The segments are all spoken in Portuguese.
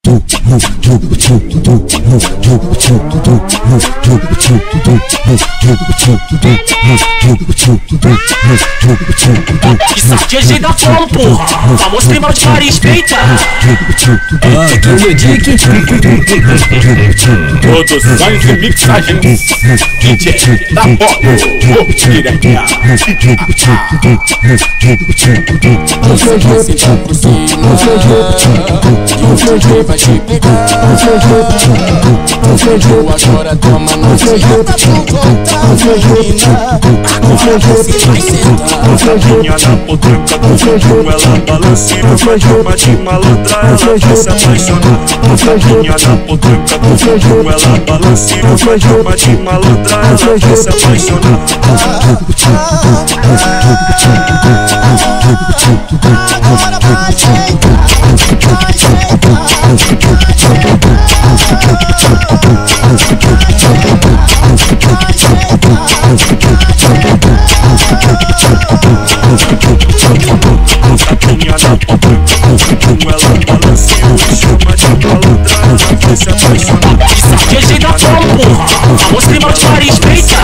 Isso aqui é jeito da forma, porra. Famoso tribal de Paris, peita. Produções e mixagens DJ da Polo, diretinha. Vai te pegar. Agora toma na senta pro cotão, Minha na potranca do fogo, ela balanceira, faz forma de malandra, ela quer se apaixonar. Minha na potranca do fogo, ela balanceira, faz forma de malandra, ela quer se apaixonar. Minha na potranca do fogo, ela balanceira, faz forma de malandra, ela quer se apaixonar. Isso aqui é jeito da forma, porra. Famoso tribal de Paris, peita.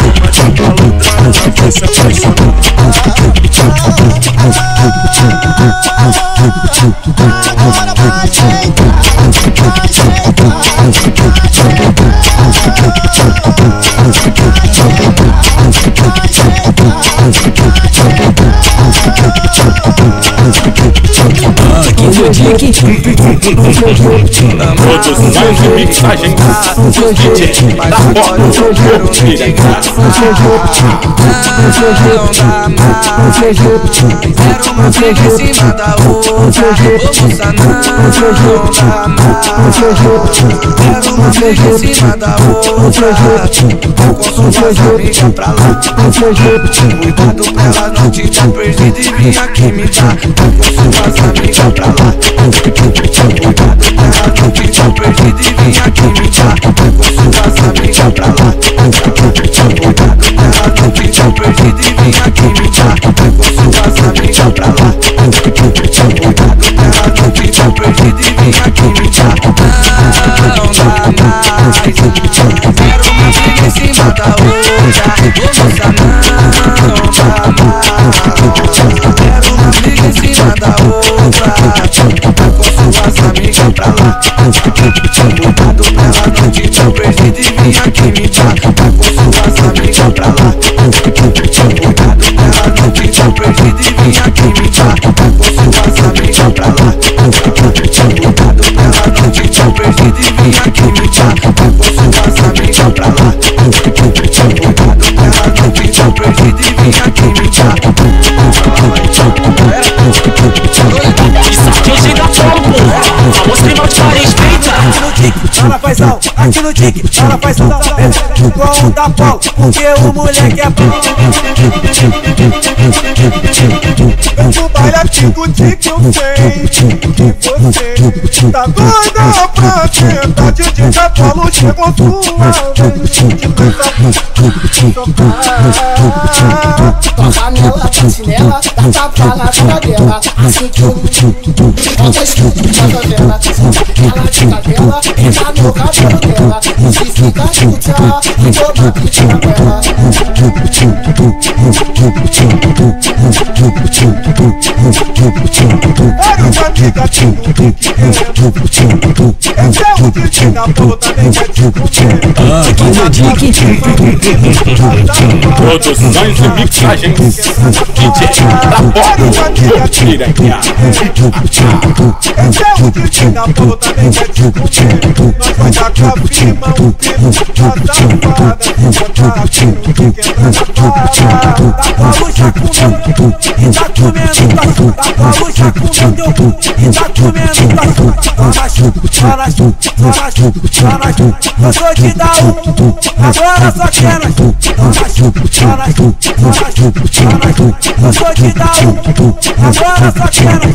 Produções e mixagens DJ da Polo, diretinha. Era uma briga em cima da outra. Ô moça, não dá mais. Era uma briga em cima da outra. Vou com suas amigas pra lá. Cuidado pra ela não te dar perdido e vir aqui me dar. Vou com suas amigas pra lá. Cuidado pra ela não te dar perdido e vir aqui me dar. Vou com suas amigas pra lá. Cuidado pra ela não te dar perdido e vir aqui me dar. Vou com suas amigas pra lá. Cuidado pra ela não te dar perdido e vir aqui me dar. Não dá mais. Quero uma briga em cima da outra. Ô moça, não dá mais. Quero uma briga em cima da outra. Com suas amigas pra lá. Cuidado pra ela não te dar perdido e vir aqui me dar. Com suas amigas pra lá. Cuidado pra ela não te dar perdido e vir aqui me dar. Com suas amigas pra lá. Cuidado pra ela não te dar perdido e vir aqui me dar. Com suas amigas pra lá. Cuidado pra ela não te dar perdido e vir aqui me dar. Isso aqui é jeito da forma, porra. Famoso tribal de Paris, peita. Ela faz al, aqui no tique, ela faz al, igual o da pau, porque o moleque é bom. No baile aqui do tique eu sei que você tá doida pra sentar. Didi da Polo chegou sua vez de toca nela, bate nela, dá tapa na cara dela. Assim que eu bota escuta na favela. Ela fica dela, entra no cabelo dela. Se fica chuta, eu vou bater na goela. Olha o aplicativo do tique, esse é o tique da puta, nem é tipo Produções e mixagens DJ da Polo, diretinha. esse é o tique da puta, nem é tipo nós vai dar com a prima, o primo, a safada, eu sou de dar agora só quer nós. Eu sou de dar agora só quer nós. Eu sou de dar agora só quer nós.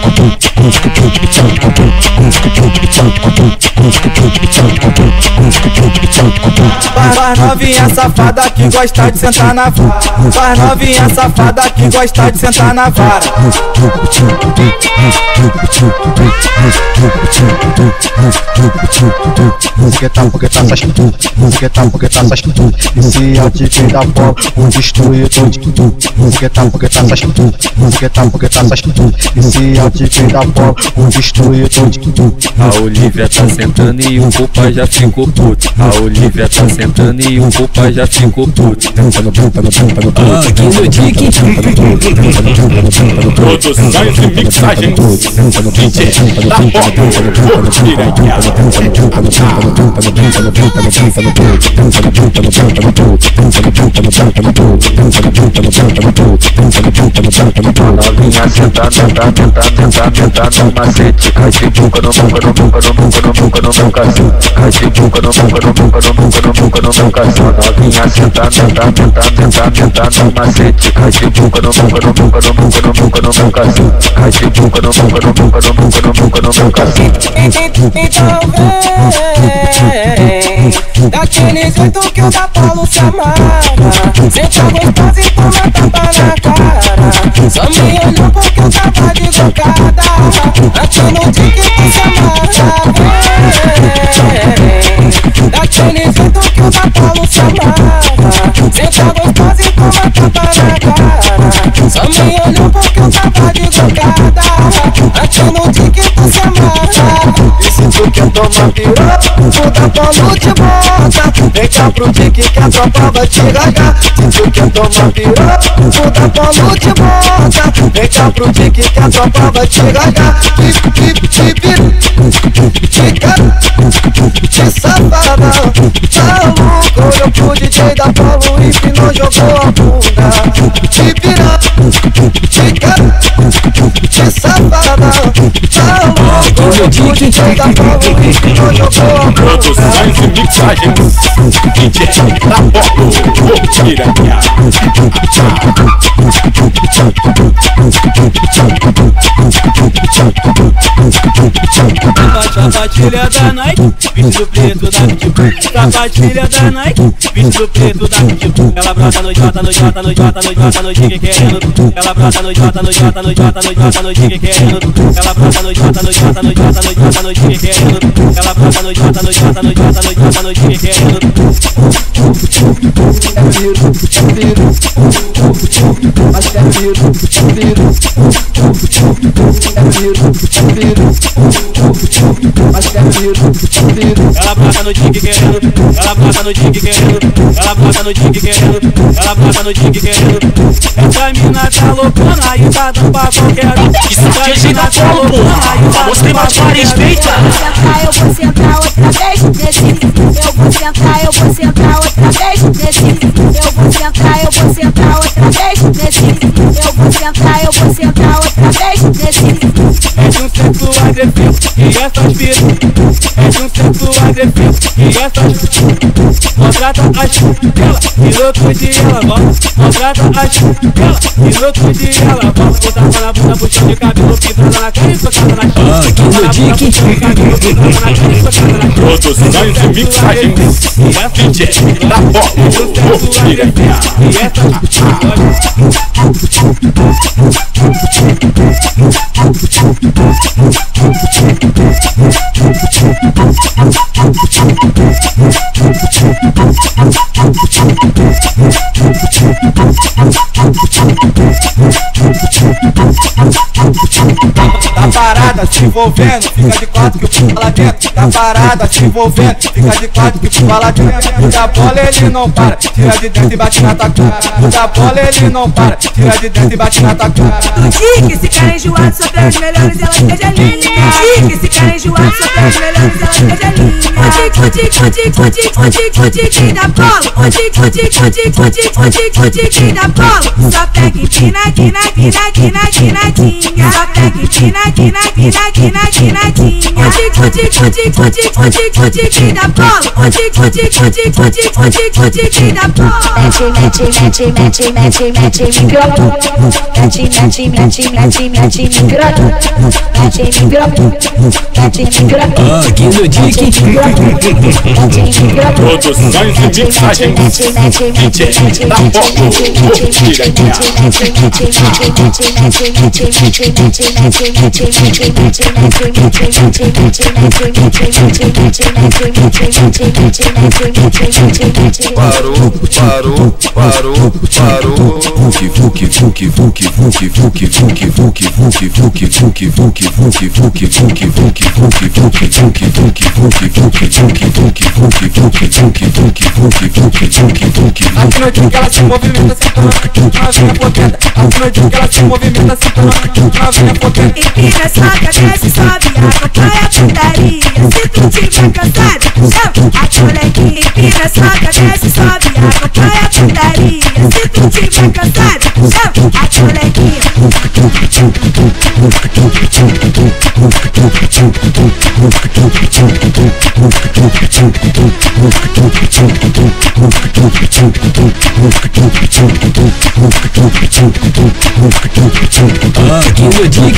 Vai novinha safada que gosta de sentar na vara. Vai novinha safada que gosta de sentar na vara. Porque tá essas putas, porque tá essas putas. E se eu te pegar pó, vou destruir tudo. Porque tá essas putas, porque tá essas putas. E se eu te pegar pó, vou destruir tudo. A Olivia tá sentando e o papai já ficou puto. A Olivia tá sentando e o papai já ficou puto. Aqui no Dick. Produções e mixagens DJ da Pop Piranha. Novinha sentada, sentada no macete. Cai de boca no boca no boca no boca no boca no boca assim. Cai de boca no boca no boca no boca no boca no boca assim. Novinha sentada, sentada no macete. Cai de boca no boca no boca no boca no boca no boca assim. Cai de boca no boca no boca no boca no boca no boca assim. Então vem daquele jeito que o da Paulo se amarra. Senta gostosa e toma tapa na cara. Só me olhou porque eu tava de bocada. Aqui no Dick tu se amarra. Daquele jeito que o da Paulo se amarra. Senta gostosa e toma tapa na cara. Só me olhou porque eu tava de bocada. Aqui no Dick tu se amarra. E se tu quer tomar piroca, o da Paulo te bota. Vem cá pro Dick que a tropa vai te ragar. Se tu quer tomar piroca, o da Paulo te bota. Vem cá pro Dick que a tropa vai te ragar. Que safada, maluco. Olhou pro DJ da Paulo e não jogou a bunda. Que piroca, que safada, maluco. Olhou pro DJ da Paulo e não jogou a bunda. Produções e mixagens DJ da Pop Piranha. Sapatilha da Nike, vestido preto da Pitbull. Sapatilha da Nike, vestido preto da Pitbull. Ela brota no jota, no jota, no jota, no jota, no Dick querendo. Ela brota no jota, no jota, no jota, no jota, no Dick querendo. Ela brota no jota, no jota, no jota, no jota, no Dick querendo. Ela brota no jota, no jota, no jota, no jota, no Dick querendo. Ela brota no Dick querendo, ela brota no Dick querendo, ela brota no Dick querendo, ela brota no Dick querendo. Essa mina tá loucona e tá dando pra qualquer um. Isso aqui é jeito da Polo, porra. Você bate para respeita. Eu vou sentar outra vez nesse. Eu vou sentar outra vez nesse. Eu vou sentar outra vez nesse. Eu vou sentar outra vez nesse. É de um sexo agressivo e essas piras. É de um sexo agressivo e essas maltrata a chutela e no outro dia ela volta. Maltrata a chutela e no outro dia ela volta. Botar na bunda, puxão de cabelo, pintada na cara e socada na chute. Aqui no Dick. Produções e mixagens DJ da Pop Piranha. E essas Tá parada se envolvendo, fica de quatro que o p lá dentro. Tá parada se envolvendo, fica de quatro que o p lá dentro. Da bola ele não para, tira de dentro e bate na tua cara. Da bola ele não para, tira de dentro e bate na tua cara. Dick, se cara enjoado, só tem as melhores, ela esteja linda. Dick, se cara enjoado, só tem as melhores, ela esteja linda. quem dá bolo, hoje quem dá bolo. Só pega empinadinha, só pega empinadinha. Hoje quem dá bolo, hoje quem dá bolo. Aqui no Dick. Produções e mixagens DJ da Foco Piranha. Parou. Aqui no dia que ela se movimenta, sentando na vinha potenta. Aqui no dia que ela se movimenta, sentando na vinha potenta. Empina, soca, desce, sobe, acompanha a putaria. Se tu tiver cansado, chama a coleguinha. Empina, soca, desce, sobe, acompanha a putaria. Se tu tiver cansado, chama a coleguinha. Aqui no Dick.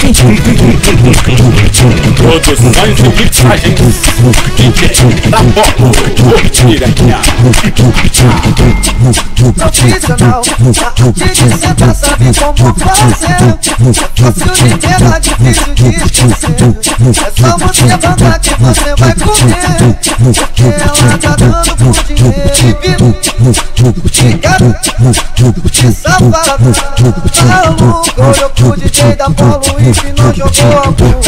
Produções e mixagens DJ da Foco Piranha. Profissional, DJ senta, sabe como fazer. Fácil de pegar, difícil de esquecer. É só você mandar que você vai comer. Porque ela tá dando por dinheiro. Obrigado, que safada. Maluco, olhou pro DJ da Polo e não jogou a bunda.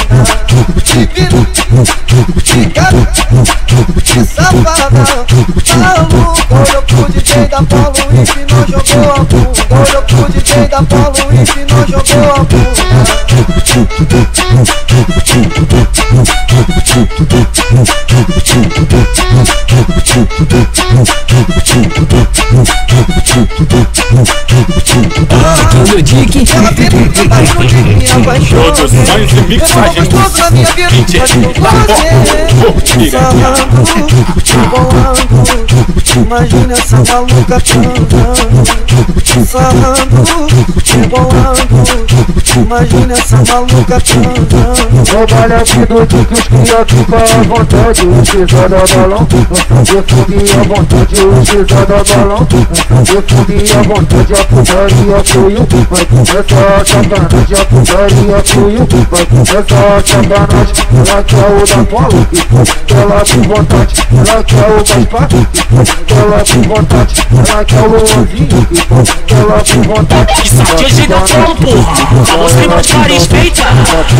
Obrigado, que safada. Maluco, olhou pro DJ da Polo e não jogou a bunda. Olhou pro DJ da Polo e não jogou a bunda. Aqui no Dick. Produções e mixagens DJ da Foco Piranha. Imagina essa maluca cantando, sarrando, rebolando. Imagina essa maluca cantando. Trabalha aqui do Dick, os cria ficam à vontade. O pisada balão, eu fui à vontade. O pisada balão, eu fui à vontade. A putaria fluiu, vai começar a sacanagem. A putaria fluiu, vai começar a sacanagem. Ela quer o da Polo, ela tem vontade. Ela quer o Gaspar, ela tem vontade. Ela quer o Luanzinho, ela tem vontade. Isso aqui é G da Polo, porra. A você não te respeita. Ela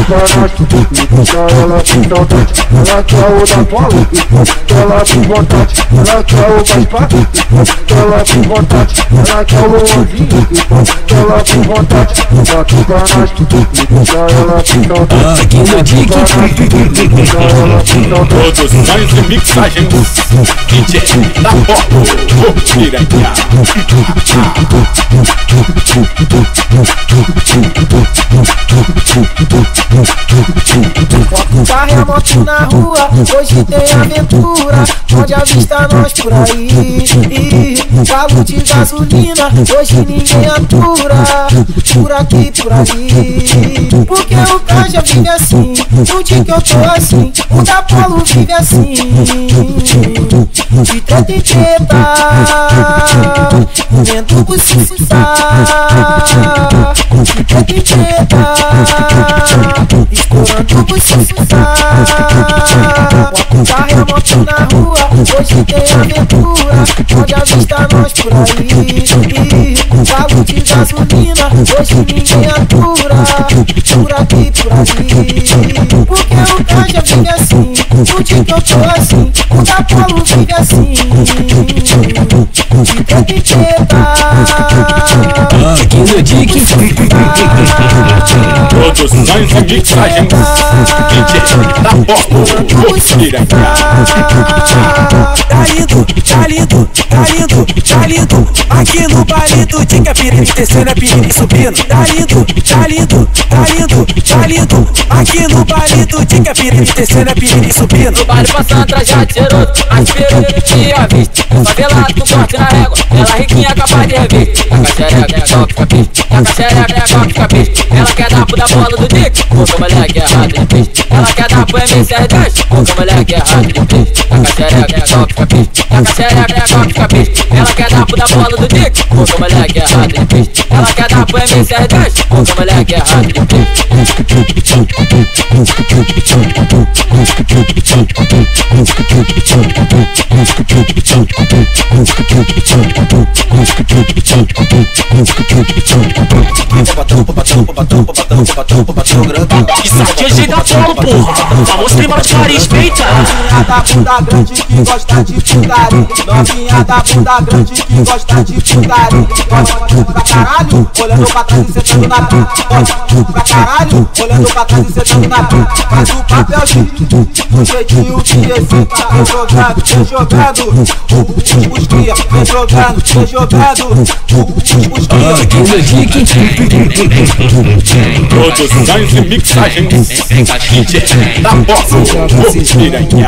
tem saudade, ela quer o da Polo, ela tem vontade. Ela quer o Gaspar, ela tem vontade. Ela quer o Luanzinho, ela tem vontade. Bate pra nós, ela tem saudade. Aqui no Dick. Produções e mixagens DJ da Foco Piranha. Carro e a moto na rua, hoje tem aventura. Onde avista nós por aí. Carro de gasolina, hoje ninguém atura. Por aqui, por ali. Porque o caixa vive assim, no dia que eu tô assim, o da Polo vive assim. De treta em treta, vendo o de treta em treta, estourando o carro e a moto na rua, hoje tem aventura. Onde avista nós por aí. Carro de gasolina, hoje ninguém atura. Por aqui, por ali. Porque o caixa vive assim, no dia que eu tô assim, o da Polo vive assim. De treta em treta. Aqui no Dick. Produções e mixagens DJ da Foco, o Piranha. Tá lindo, tá lindo, tá lindo, tá lindo. Aqui no baile do Dica, piriri descendo, é piriri subindo. Tá lindo, tá lindo, tá lindo, tá lindo. Aqui no baile do Dica, piriri descendo, é piriri subindo. No baile passando trajado cheiroso, as piriri tinha visto. Favelado com corte na régua, ela riquinha capaz de revista. A caxereca é a gal que fica pista, a caxereca é a gal que fica pista. Ela quer dar pro da bola do Dick, o moleque é errado de pista. Ela quer dar pro MCR10, o moleque é errado de pista. A caxereca é a gal que fica pista, a caxereca é a gal que fica pista. Ela quer dar pro da bola do Dick, o moleque é errado de pista. Ela quer dar pro MCR10, o moleque é errado de pista. Isso aqui é jeito da Polo, porra. Vamos treinar de carisma, eita. Novinha da bunda grande que gosta de putaria. Novinha da bunda grande que gosta de putaria. Pra caralho, olhando pra trás e sentando na pica. Pra caralho, olhando pra trás e sentando na pica. Faz o papelzinho, o jeitinho de executar. Vem jogando, vem jogando. Os cria, vem jogando, vem jogando. Os Produções e mixagens DJ da Foco, o Piranha.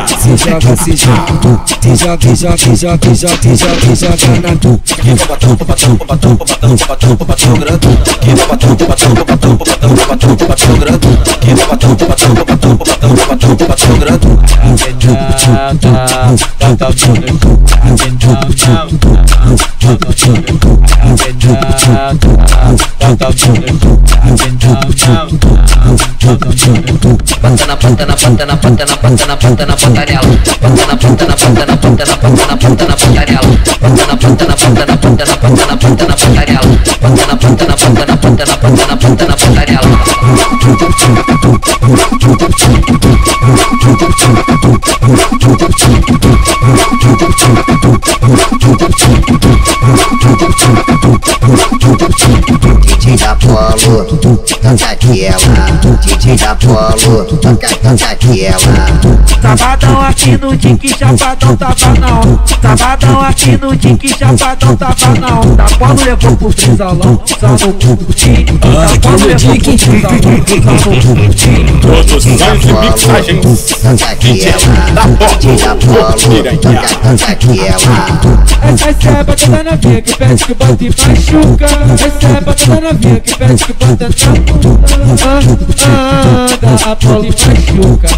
DJ da Polo, canta aquela. DJ da Polo, canta aquela. Sabadão aqui no Dick, chapadão tava não. Sabadão aqui no Dick, chapadão tava não. Da Polo levou pro frisalão, só no pudim. Da Polo levou pro frisalão, só no pudim. Produções e mixagens Canta DJ da Foco, o Piranha. canta aquela. Essa é a batata novinha que pede que bota e machuca. Essa é a batata novinha que pede que bota na bunda. Anda, Apolo e machuca.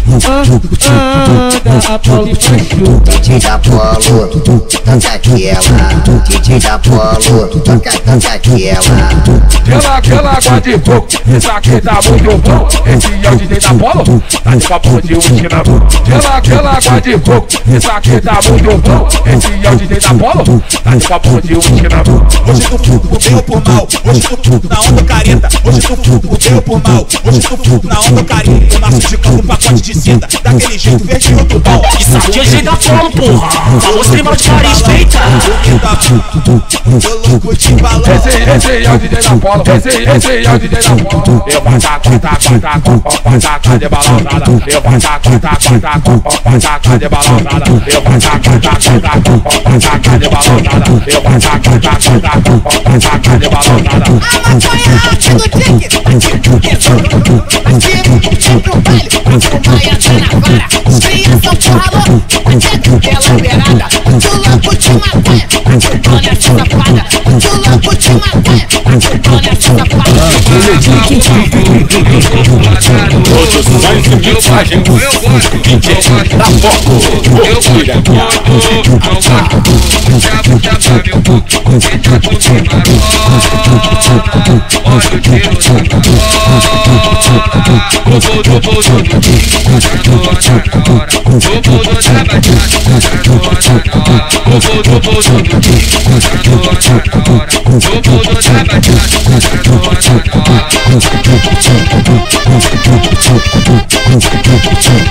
Anda, Apolo e machuca. DJ da Polo, canta aquela. DJ da Polo, canta aquela. Aquela água de fogo, isso aqui tá muito bom. Esse é o DJ da Polo, tá de papo de utinambu. Aquela água de fogo, isso aqui tá muito bom. Esse é o DJ da Polo, tá de papo de utinambu. Hoje tu fumo por bem ou por mal. Hoje tu fumo na onda careta. Hoje tu fumo por bem ou por mal. Hoje tu fumo na onda careta. Eu nasço de campo, pacote de seda. Daquele jeito verde no tubal. Isso aqui é jeito da Polo, porra. Vamos treinar de carisma, eita. Tô louco de balão. Esse é o DJ da Polo, esse é o DJ da Polo. Eu vou tacar de balançada. Eu vou tacar de balançada. Eu vou tacar de balançada. Eu vou tacar de balançada. A maconha do Dick, aqui pro baile, vai andando agora. Os crias são porra louca, ela beirada. Tu louco de maconha, olha essa safada. Tu louco de maconha, olha essa safada. Produções e mixagens DJ da Foco, o Piranha. Thank you.